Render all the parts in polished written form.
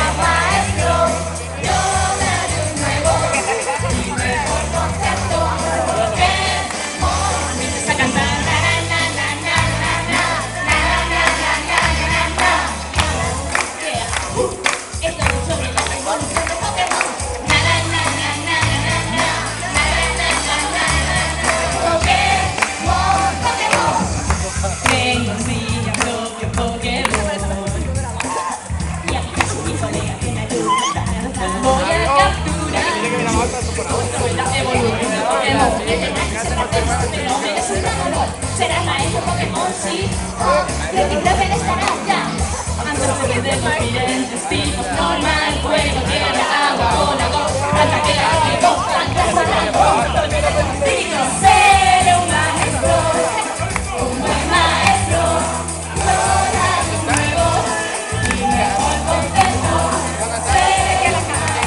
Será maestro Pokémon, sí. Reciclaje estará ya. Antes de diferentes tipos, normal, fuego, tierra, agua, o lago. Ataque, látigo, fantasma, ser un maestro, un buen maestro. Horarios nuevos y mejor contento. Ser un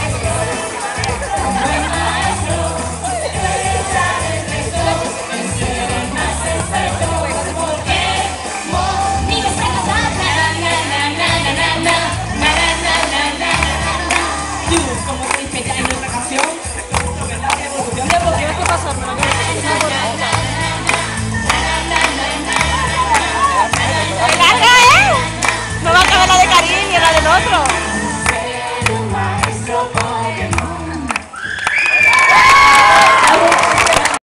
buen maestro, realizar el resto, ser el más experto. Pokémon, niños a cantar, como te dije ya en otra canción, ¿qué pasó? ¡Larga, eh! No va a acabar la de Karim ni la del otro.